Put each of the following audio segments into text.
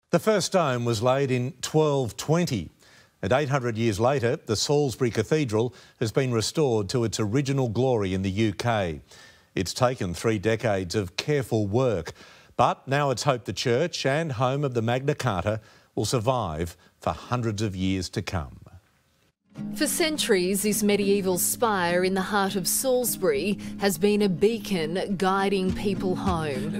The first stone was laid in 1220. And 800 years later, the Salisbury Cathedral has been restored to its original glory in the UK. It's taken 3 decades of careful work, but now it's hoped the church and home of the Magna Carta will survive for hundreds of years to come. For centuries, this medieval spire in the heart of Salisbury has been a beacon guiding people home.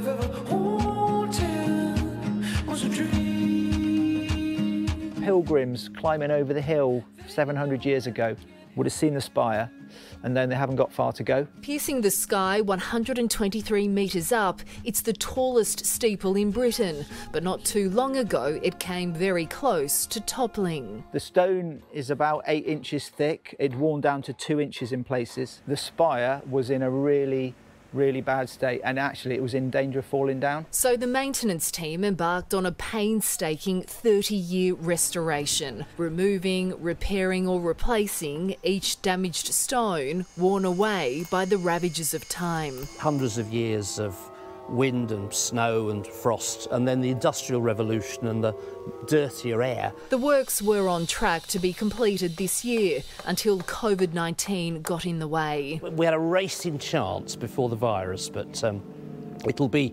Pilgrims climbing over the hill 700 years ago would have seen the spire, and then they haven't got far to go. Piercing the sky 123 metres up, it's the tallest steeple in Britain. But not too long ago, it came very close to toppling. The stone is about 8 inches thick. It'd worn down to 2 inches in places. The spire was in a really bad state, and actually it was in danger of falling down. So the maintenance team embarked on a painstaking 30-year restoration, removing, repairing or replacing each damaged stone worn away by the ravages of time. Hundreds of years of wind and snow and frost, and then the Industrial Revolution and the dirtier air. The works were on track to be completed this year until COVID-19 got in the way. We had a racing chance before the virus, but it'll be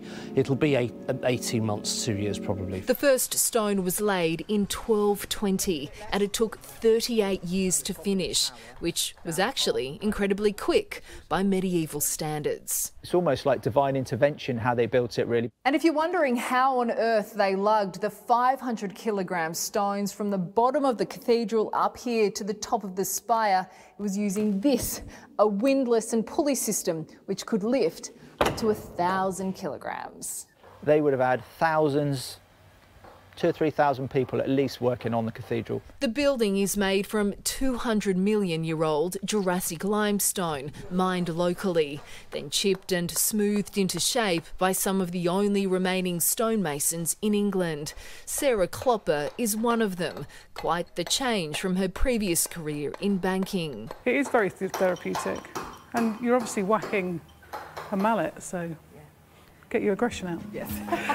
18 months, 2 years probably. The first stone was laid in 1220 and it took 38 years to finish, which was actually incredibly quick by medieval standards. It's almost like divine intervention how they built it, really. And if you're wondering how on earth they lugged the 500-kilogram stones from the bottom of the cathedral up here to the top of the spire, it was using this, a windlass and pulley system which could lift up to 1,000 kilograms. They would have had thousands, 2,000 or 3,000 people at least working on the cathedral. The building is made from 200 million-year-old Jurassic limestone, mined locally, then chipped and smoothed into shape by some of the only remaining stonemasons in England. Sarah Clopper is one of them, quite the change from her previous career in banking. It is very therapeutic, and you're obviously whacking a mallet, so get your aggression out. Yes.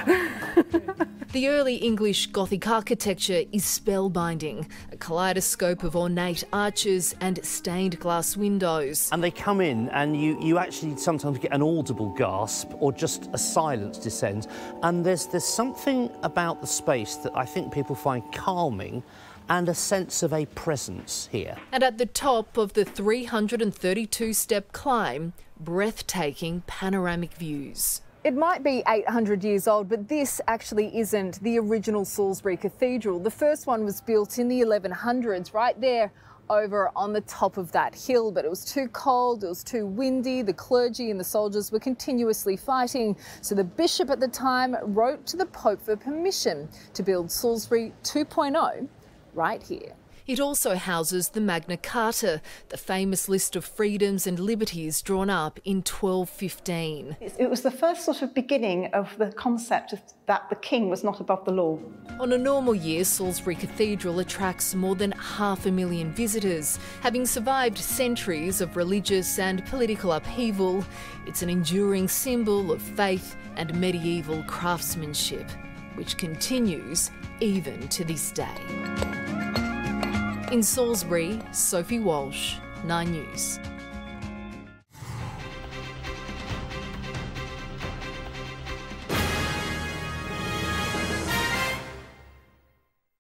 The early English Gothic architecture is spellbinding, a kaleidoscope of ornate arches and stained glass windows. And they come in and you actually sometimes get an audible gasp or just a silence descends. And there's something about the space that I think people find calming and a sense of a presence here. And at the top of the 332-step climb, breathtaking panoramic views. It might be 800 years old, but this actually isn't the original Salisbury Cathedral. The first one was built in the 1100s, right there over on the top of that hill, but it was too cold, it was too windy, the clergy and the soldiers were continuously fighting. So the bishop at the time wrote to the Pope for permission to build Salisbury 2.0 right here. It also houses the Magna Carta, the famous list of freedoms and liberties drawn up in 1215. It was the first sort of beginning of the concept of that the king was not above the law. On a normal year, Salisbury Cathedral attracts more than 500,000 visitors. Having survived centuries of religious and political upheaval, it's an enduring symbol of faith and medieval craftsmanship, which continues even to this day. In Salisbury, Sophie Walsh, 9 News.